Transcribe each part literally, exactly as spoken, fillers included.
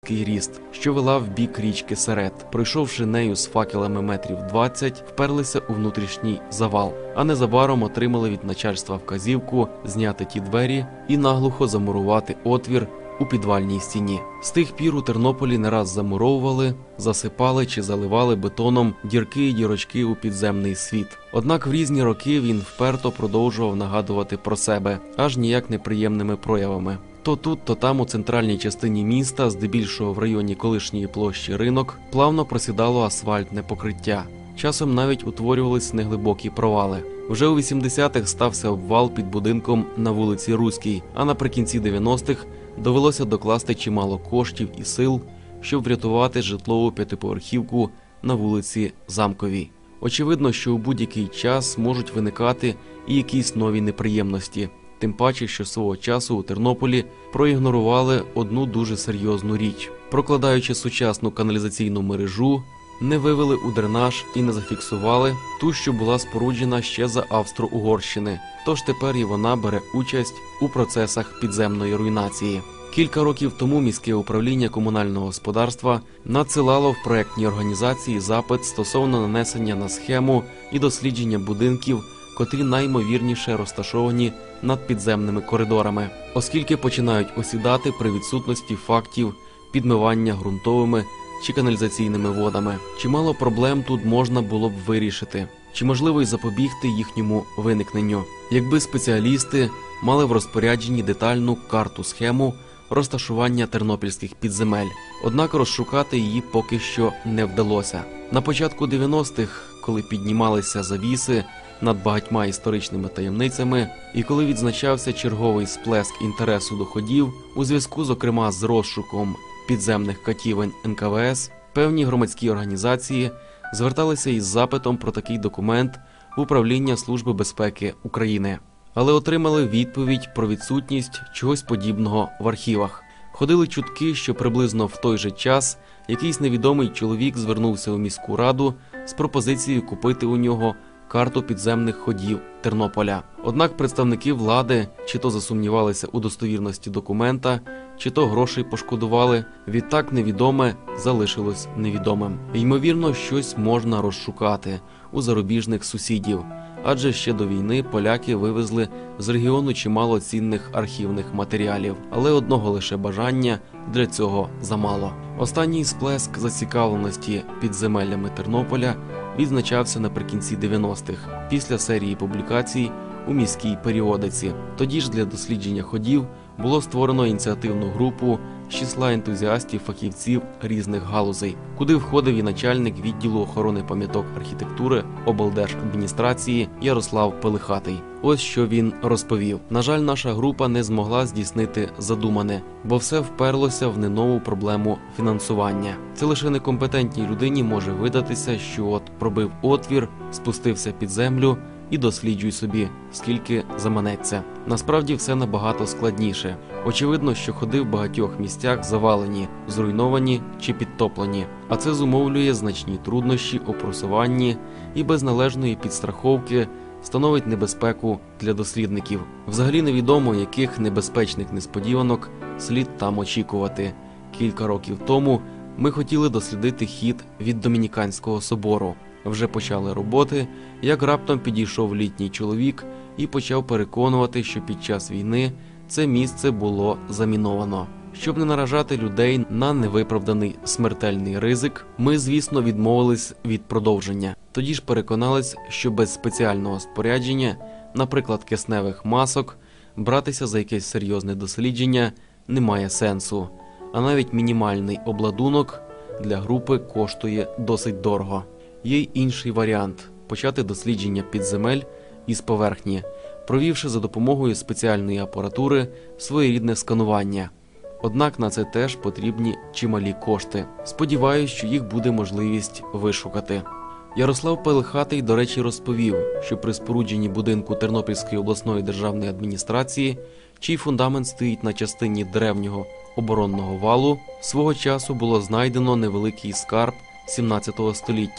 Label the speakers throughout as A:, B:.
A: ріст, що вела в бік річки Серед. Пройшовши нею з факелами метрів двадцять, вперлися у внутрішній завал, а незабаром отримали від начальства вказівку зняти ті двері і наглухо замурувати отвір у підвальній стіні. З тих пір у Тернополі не раз замуровували, засипали чи заливали бетоном дірки і дірочки у підземний світ. Однак в різні роки він вперто продовжував нагадувати про себе, аж ніяк неприємними проявами. То тут, то там у центральній частині міста, здебільшого в районі колишньої площі Ринок, плавно просідало асфальтне покриття. Часом навіть утворювались неглибокі провали. Вже у вісімдесятих стався обвал під будинком на вулиці Руській, а наприкінці дев'яностих довелося докласти чимало коштів і сил, щоб врятувати житлову п'ятиповерхівку на вулиці Замковій. Очевидно, що у будь-який час можуть виникати і якісь нові неприємності. Тим паче, що свого часу у Тернополі проігнорували одну дуже серйозну річ. Прокладаючи сучасну каналізаційну мережу, не вивели у дренаж і не зафіксували ту, що була споруджена ще за Австро-Угорщини. Тож тепер і вона бере участь у процесах підземної руйнації. Кілька років тому міське управління комунального господарства надсилало в проєктній організації запит стосовно нанесення на схему і дослідження будинків, котрі наймовірніше розташовані над підземними коридорами, оскільки починають осідати при відсутності фактів підмивання ґрунтовими чи каналізаційними водами. Чимало проблем тут можна було б вирішити, чи можливо й запобігти їхньому виникненню, якби спеціалісти мали в розпорядженні детальну карту-схему розташування тернопільських підземель. Однак розшукати її поки що не вдалося. На початку дев'яностих, коли піднімалися завіси над багатьма історичними таємницями, і коли відзначався черговий сплеск інтересу до ходів, у зв'язку, зокрема, з розшуком підземних катівень ен ка ве ес, певні громадські організації зверталися із запитом про такий документ в Управління Служби безпеки України. Але отримали відповідь про відсутність чогось подібного в архівах. Ходили чутки, що приблизно в той же час якийсь невідомий чоловік звернувся у міську раду з пропозицією купити у нього карту підземних ходів Тернополя. Однак представники влади чи то засумнівалися у достовірності документа, чи то грошей пошкодували, відтак невідоме залишилось невідомим. Ймовірно, щось можна розшукати у зарубіжних сусідів, адже ще до війни поляки вивезли з регіону чимало цінних архівних матеріалів, але одного лише бажання для цього замало. Останній сплеск зацікавленості підземеллями Тернополя відзначався наприкінці дев'яностих, після серії публікацій у міській періодиці. Тоді ж для дослідження ходів було створено ініціативну групу з числа ентузіастів, фахівців різних галузей, куди входив і начальник відділу охорони пам'яток архітектури облдержадміністрації Ярослав Пелихатий. Ось що він розповів. На жаль, наша група не змогла здійснити задумане, бо все вперлося в ненову проблему фінансування. Це лише некомпетентній людині може видатися, що от пробив отвір, спустився під землю і досліджуй собі, скільки заманеться. Насправді все набагато складніше. Очевидно, що ходи в багатьох місцях завалені, зруйновані чи підтоплені. А це зумовлює значні труднощі у просуванні і без належної підстраховки становить небезпеку для дослідників. Взагалі невідомо, яких небезпечних несподіванок слід там очікувати. Кілька років тому ми хотіли дослідити хід від Домініканського собору. Вже почали роботи, як раптом підійшов літній чоловік і почав переконувати, що під час війни це місце було заміновано. Щоб не наражати людей на невиправданий смертельний ризик, ми, звісно, відмовились від продовження. Тоді ж переконались, що без спеціального спорядження, наприклад, кисневих масок, братися за якесь серйозне дослідження немає сенсу, а навіть мінімальний обладунок для групи коштує досить дорого. Є й інший варіант – почати дослідження підземель із поверхні, провівши за допомогою спеціальної апаратури своєрідне сканування. Однак на це теж потрібні чималі кошти. Сподіваюсь, що їх буде можливість вишукати. Ярослав Пелихатий, до речі, розповів, що при спорудженні будинку Тернопільської обласної державної адміністрації, чий фундамент стоїть на частині древнього оборонного валу, свого часу було знайдено невеликий скарб сімнадцятого століття,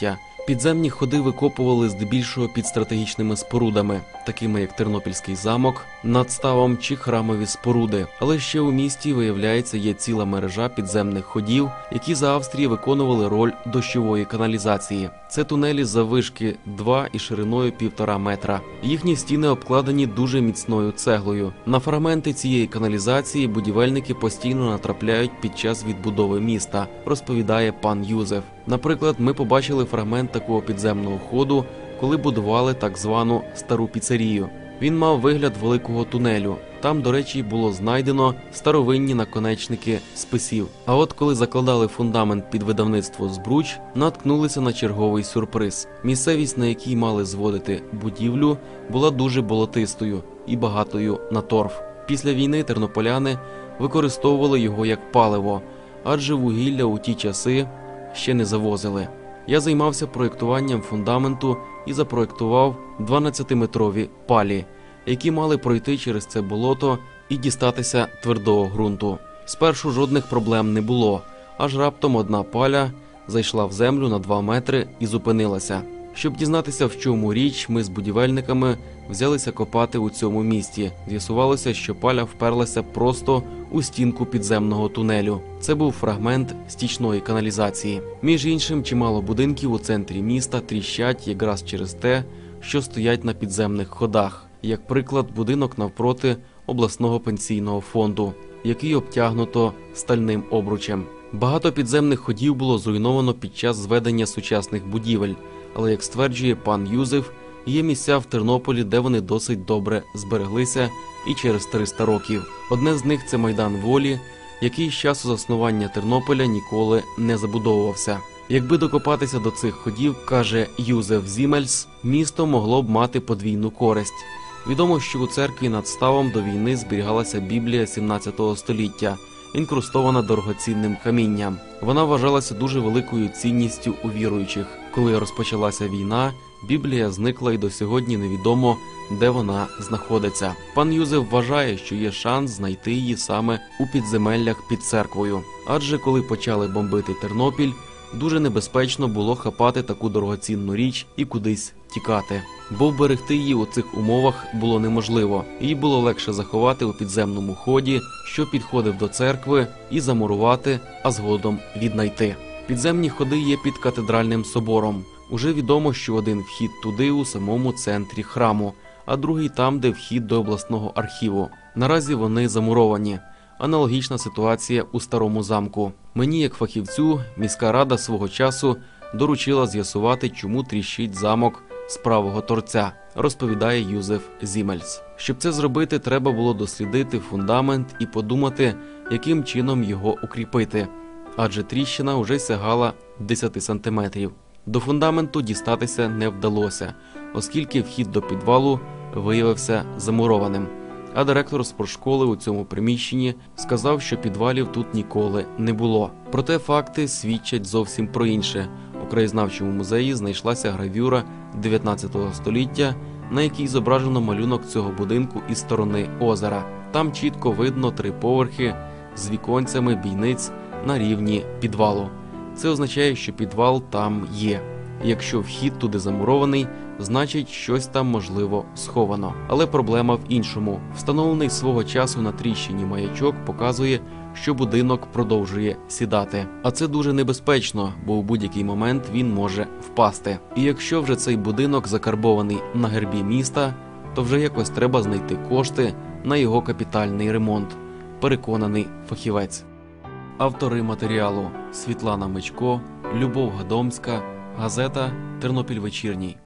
A: Підземні ходи викопували здебільшого під стратегічними спорудами, такими як Тернопільський замок, над ставом чи храмові споруди. Але ще у місті, виявляється, є ціла мережа підземних ходів, які за Австрії виконували роль дощової каналізації. Це тунелі заввишки два і шириною півтора метра. Їхні стіни обкладені дуже міцною цеглою. На фрагменти цієї каналізації будівельники постійно натрапляють під час відбудови міста, розповідає пан Юзеф. Наприклад, ми побачили фрагмент такого підземного ходу, коли будували так звану стару піцерію. Він мав вигляд великого тунелю. Там, до речі, було знайдено старовинні наконечники списів. А от коли закладали фундамент під видавництво «Збруч», наткнулися на черговий сюрприз. Місцевість, на якій мали зводити будівлю, була дуже болотистою і багатою на торф. Після війни тернополяни використовували його як паливо, адже вугілля у ті часи ще не завозили. Я займався проєктуванням фундаменту і запроєктував дванадцятиметрові палі, які мали пройти через це болото і дістатися твердого ґрунту. Спершу жодних проблем не було, аж раптом одна паля зайшла в землю на два метри і зупинилася. Щоб дізнатися, в чому річ, ми з будівельниками взялися копати у цьому місці. З'ясувалося, що паля вперлася просто у стінку підземного тунелю. Це був фрагмент стічної каналізації. Між іншим, чимало будинків у центрі міста тріщать якраз через те, що стоять на підземних ходах. Як приклад, будинок навпроти обласного пенсійного фонду, який обтягнуто стальним обручем. Багато підземних ходів було зруйновано під час зведення сучасних будівель, але, як стверджує пан Юзеф, є місця в Тернополі, де вони досить добре збереглися і через триста років. Одне з них – це Майдан Волі, який з часу заснування Тернополя ніколи не забудовувався. Якби докопатися до цих ходів, каже Юзеф Зімельс, місто могло б мати подвійну користь. Відомо, що у церкві над ставом до війни зберігалася Біблія сімнадцятого століття, інкрустована дорогоцінним камінням. Вона вважалася дуже великою цінністю у віруючих. Коли розпочалася війна, Біблія зникла і до сьогодні невідомо, де вона знаходиться. Пан Юзеф вважає, що є шанс знайти її саме у підземеллях під церквою. Адже коли почали бомбити Тернопіль, дуже небезпечно було хапати таку дорогоцінну річ і кудись тікати. Бо вберегти її у цих умовах було неможливо. Її було легше заховати у підземному ході, що підходив до церкви, і замурувати, а згодом віднайти. Підземні ходи є під катедральним собором. Уже відомо, що один вхід туди у самому центрі храму, а другий там, де вхід до обласного архіву. Наразі вони замуровані. Аналогічна ситуація у Старому замку. Мені, як фахівцю, міська рада свого часу доручила з'ясувати, чому тріщить замок з правого торця, розповідає Юзеф Зімельс. Щоб це зробити, треба було дослідити фундамент і подумати, яким чином його укріпити, адже тріщина вже сягала десяти сантиметрів. До фундаменту дістатися не вдалося, оскільки вхід до підвалу виявився замурованим. А директор спортшколи у цьому приміщенні сказав, що підвалів тут ніколи не було. Проте факти свідчать зовсім про інше. У краєзнавчому музеї знайшлася гравюра дев'ятнадцятого століття, на якій зображено малюнок цього будинку із сторони озера. Там чітко видно три поверхи з віконцями бійниць на рівні підвалу. Це означає, що підвал там є. Якщо вхід туди замурований, значить щось там, можливо, сховано. Але проблема в іншому. Встановлений свого часу на тріщині маячок показує, що будинок продовжує сідати. А це дуже небезпечно, бо у будь-який момент він може впасти. І якщо вже цей будинок закарбований на гербі міста, то вже якось треба знайти кошти на його капітальний ремонт, переконаний фахівець. Автори матеріалу: Світлана Мичко, Любов Гадомська, газета «Тернопіль вечірній».